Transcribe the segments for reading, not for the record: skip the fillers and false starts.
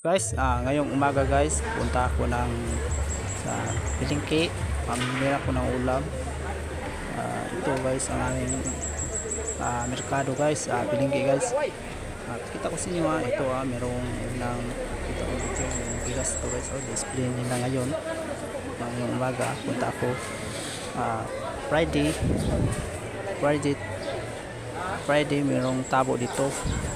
Guys, ngayong umaga guys, punta ako sa Pilingki, pamili ako ng ulam. Ito guys ang aming merkado guys, Pilingki guys. At kita ko sa inyo ito merong unang kita ko dito yung bigas ito guys, display nila ngayon. Ngayong umaga, punta ako Friday merong tabo dito.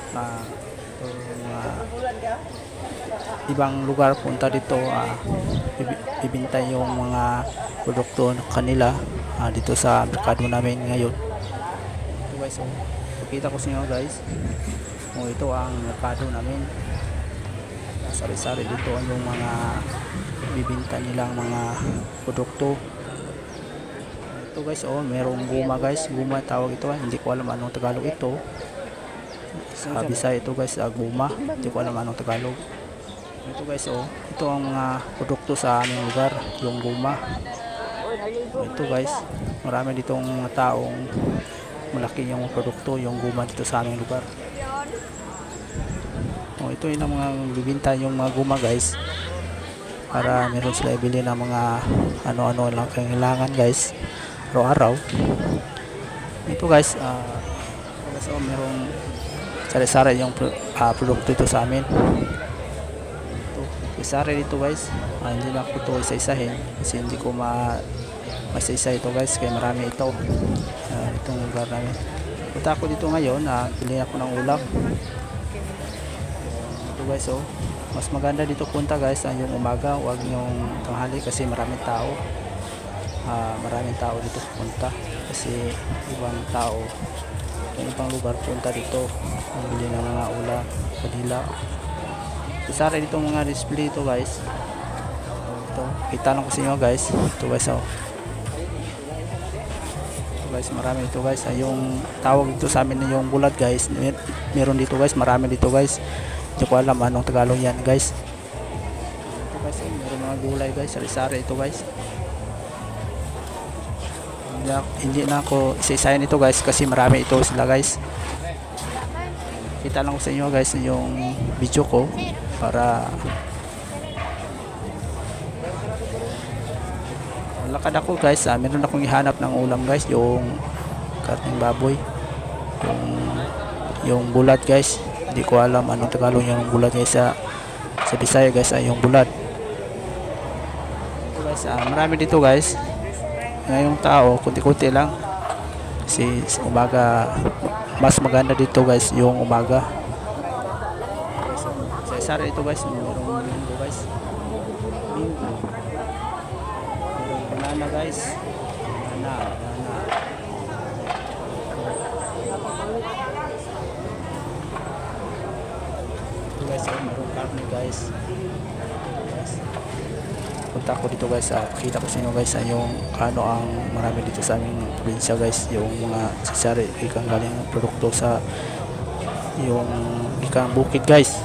Ibang lugar punta dito, bibinta yung mga produkto kanila dito sa merkado namin ngayon. Ito guys, pakita ko sa inyo guys, ito ang merkado namin. Sari-sari dito yung mga bibinta nilang mga produkto. Ito guys, merong guma guys, guma tawag ito, hindi ko alam anong Tagalog ito. Sa Bisaya ito guys, guma, hindi ko alam anong Tagalog. Ito guys, ito ang mga produkto sa aming lugar, yung guma. Ito guys, marami ditong taong malaki yung produkto, yung guma dito sa aming lugar. Ito yung mga bibinta yung mga guma guys, para meron sila ibili ng mga ano-ano lang kailangan guys, araw-araw. Ito guys, merong sari-sari yung produkto ito sa amin. Sari dito guys, hindi na ako ito isa-isahin kasi hindi ko isa-isa ito guys, kaya marami ito itong lugar namin. Punta ako dito ngayon, pili ako ng ulam. Ito guys, mas maganda dito punta guys yung umaga, huwag yung tanghali kasi maraming tao. Maraming tao dito punta kasi ibang tao yung ibang lugar punta dito bili ng mga ulam, kanila. Isara dito mga display ito guys. Ito, kita lang ko sa inyo guys. Ito guys, ito guys, marami dito guys. Yung tawag dito sa amin yung bulad guys. Meron dito guys, marami dito guys. Hindi ko alam anong Tagalog yan guys. Ito guys, meron mga gulay guys, sari-sari ito guys. Hindi na ako isa-isahin ito guys kasi marami ito sila guys. Kita lang ko sa inyo guys yung video ko para lakad ako guys. Meron akong ihanap ng ulam guys, yung karning baboy, yung bulat guys. Hindi ko alam anong Tagalog yung bulat guys sa Bisaya guys, yung bulat. Ito guys, marami dito guys. Ngayong tao kunti-kunti lang kasi umaga mas maganda dito guys yung umaga. Sari ito guys, merong linggo guys, merong banana guys, banana ito guys, merong karne guys. Punta ko dito guys, kita ko sa inyo guys yung ano ang marami dito sa aming probinsya guys, yung mga sari ikang galing produkto sa yung ikang bukid guys.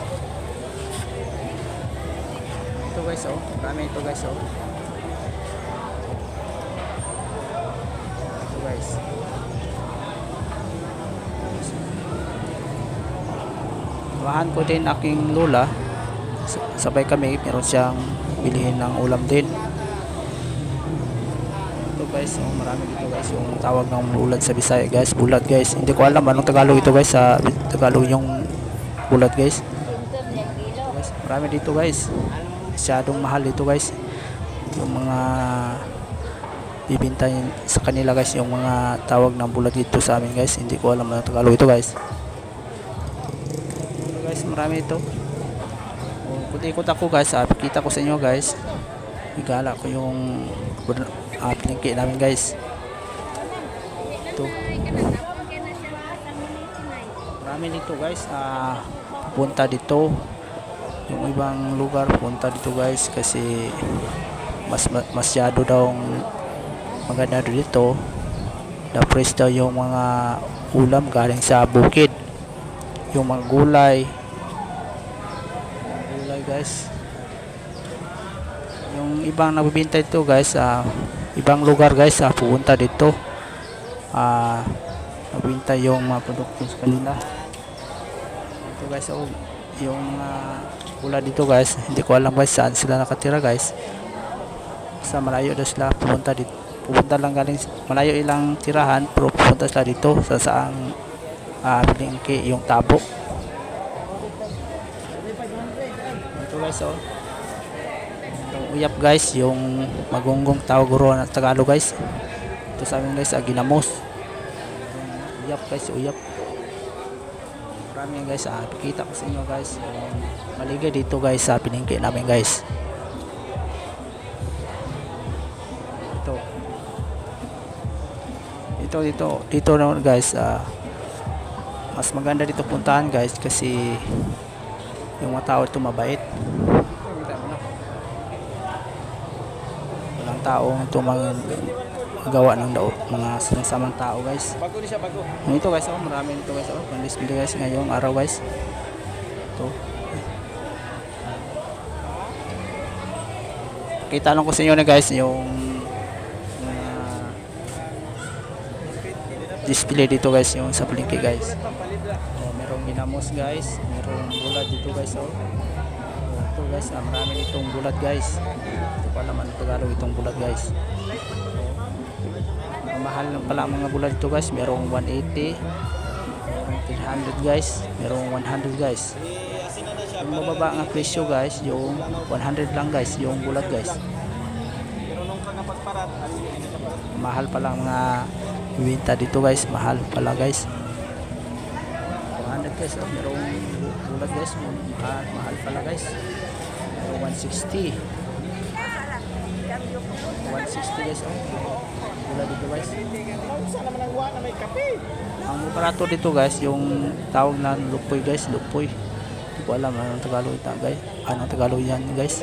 Ito guys, marami ito guys, ito guys, samahan ko din aking lola, sabay kami, meron siyang bilihin ng ulam din. Ito guys, marami dito guys yung tawag ng bulad sa Bisaya guys, bulat guys. Hindi ko alam anong Tagalog ito guys, sa Tagalog yung bulat guys. Marami dito guys, masyadong mahal dito guys yung mga bibinta sa kanila guys, yung mga tawag ng bulat dito sa amin guys. Hindi ko alam anong Tagalog ito guys. Ito guys, marami ito. Ikot ako guys, kita ko sa inyo guys, igala ko yung Pilingki namin guys. Ito, marami dito guys, punta dito yung ibang lugar, punta dito guys kasi masyado daw maganda dito, na fresh daw yung mga ulam galing sa bukid, yung mga gulay guys. Yung ibang nagbibenta ito guys, ibang lugar guys, pupunta dito nagbibenta yung mga produkto sa kanila. Ito guys, yung bulad dito guys. Hindi ko alam guys saan sila nakatira guys. Sa malayo daw sila pupunta dito. Pupunta lang galing malayo ilang tirahan pero pupunta sila dito sa saang bilingki yung tabo. Ito guys oh. Itong uyap guys, yung magunggong tawag guro ng Tagalog guys. Ito sa amin guys, ginamos. Uyap guys, uyap. Marami yan guys, pakita ko sa inyo guys. Maligay dito guys sa piningki namin guys. Dito naman guys, mas maganda dito puntahan guys kasi yung mga tao ito mabait. Walang taong ito magawa ng mga sinasamang tao guys. Ito guys, marami nito guys, pan-display guys ngayong araw guys. Ito. Kita lang ko sa inyo na guys yung display dito guys, yung sa palengke guys. Merong ginamos guys, merong bulad dito guys. Ito guys, marami itong bulad guys. Ito pa naman Tagalog itong bulad guys. Mahal lang pala mga bulad dito guys. Merong 180, merong 300 guys, merong 100 guys. Yung mababa nga presyo guys, yung 100 lang guys, yung bulad guys. Mahal pala mga ibenta dito guys, mahal pala guys. 100 guys, merong bulad guys, mahal pala guys. Merong 160 guys, bulad dito guys. Ang barato dito guys, yung tawag na lupoy guys, lupoy. Hindi ko alam anong Tagalog ito guys. Anong Tagalog yan guys.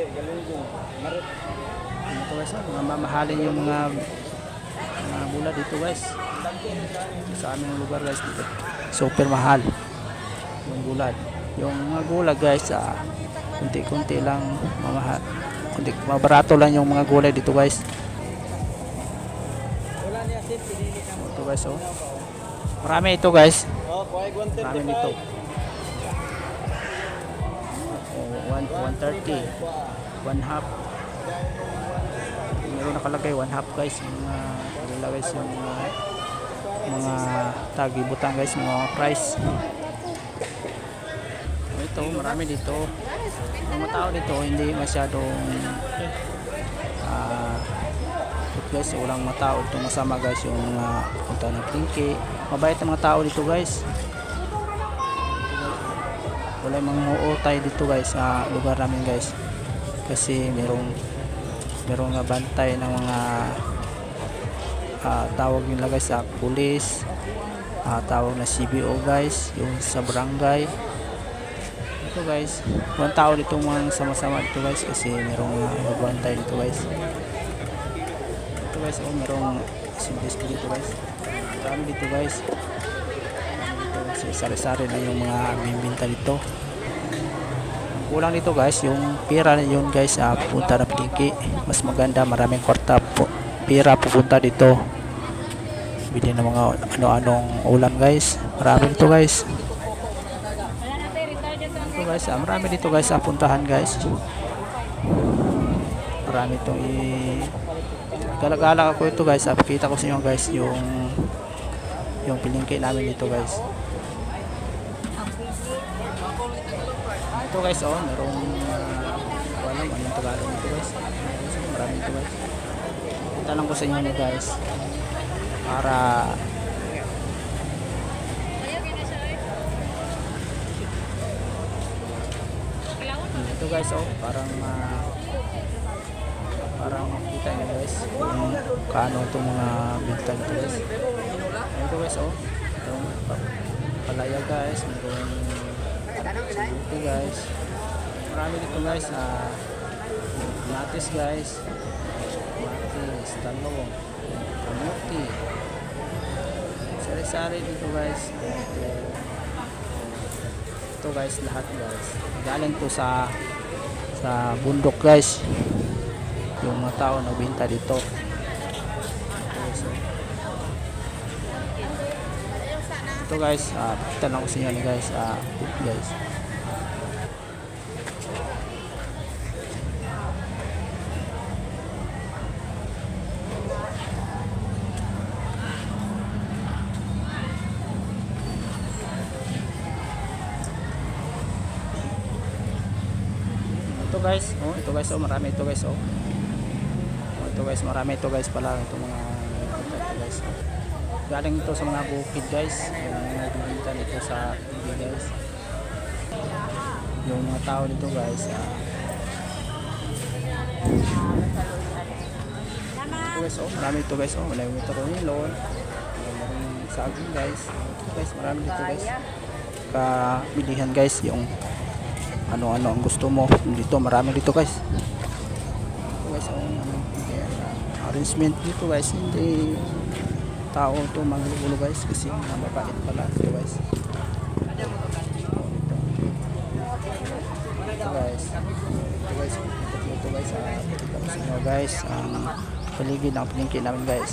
Ito guys, mga mamahalin yung mga bulad dito guys. Sa aming lugar guys, dito super mahal yung bulad. Yung mga gulay guys, kunti-kunti lang mamahal. Mabarato lang yung mga gulay dito guys. Ito guys, marami ito guys. Marami nito. 130, 1 half. Meron nakalagay 1 half guys. Mga guys, yung mga tagibutang guys, mga price. Ito, marami dito. Mga tao dito hindi masyadong guys, walang mga tao dito masama guys, yung punta ng palengke. Mabait ang mga tao dito guys. Wala mga utay dito guys sa lugar namin guys. Kasi merong bantay ng mga tawag nila guys sa pulis, tawag na CBO guys, yung sa barangay. Ito guys, walang tao dito mga sama-sama dito guys kasi merong bantay dito guys. Ito guys, merong simple dito guys. Marami dito guys. Sari-sari na yung mga bimbinta dito. Kulang dito guys yung pera yun guys, pupunta na palengke. Mas maganda, maraming kwarta pera pupunta dito. Bili ng mga ano-anong ulam guys. Marami dito guys. Ito guys, marami dito guys sa puntahan guys. Marami itong galak-galak ako ito guys. Pakita ko sa inyo guys yung palengke namin dito guys. Ito guys, merong walang anong Tagalog dito guys. Marami dito guys. Tanong ko sa inyo guys para ito guys, parang makita nyo guys kung kaano itong mga binta dito guys. Ito guys, itong palaya guys, merong subuti guys, marami dito guys. Matis guys, matis, talong, kamuti, sari-sari dito guys. Ito guys, lahat guys galing to sa bundok guys, yung mga tao nagbenta dito. Ito guys, pakita lang ko sa inyo guys, guys. ito guys, ito guys, marami ito guys, ito guys, marami ito guys pala, ito mga ito guys, galing ito sa mga bukid guys, yung nagbibinta dito sa TV guys, yung mga tao dito guys, ito guys, marami ito guys, marami ito ronilon, maraming saging guys, ito guys, marami dito guys, kabilihan guys, yung ano-ano ang gusto mo dito, marami dito guys. Ito guys, arrangement dito guys, hindi tao to magulo guys, kasi mababait pala ito guys. Ito guys, ito guys, pakita ko sa inyo guys ang paligid ng palengke namin guys.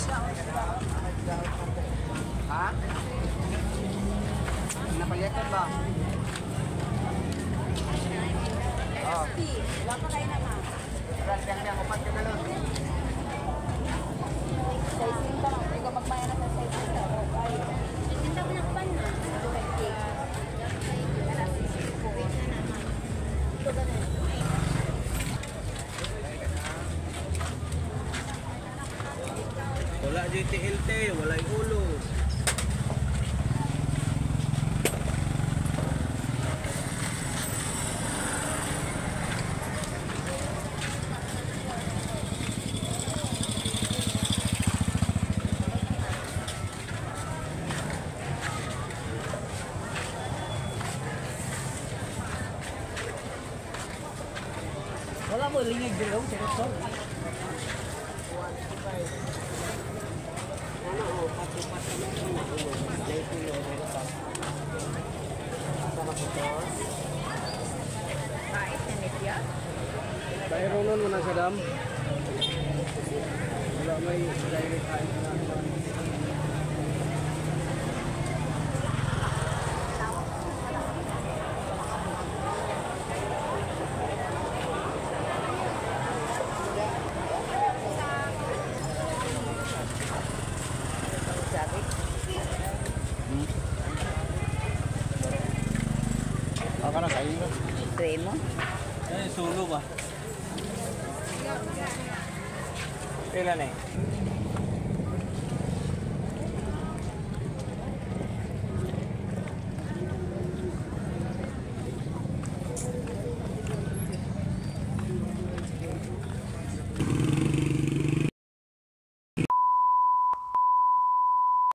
Napalitan ba? Wala pa kayo naman. Sizing pa lang. Ikaw magmaya na sa sizing ka. Ganda ko nakpan na. Wala JTLT, wala yung ulo. Wala mo lingig dito, seryoso. Kaya ron mo na sa dam. Wala may direct kain na. Ako na kayo na. Tray mo? Sulo ba? Kailan eh?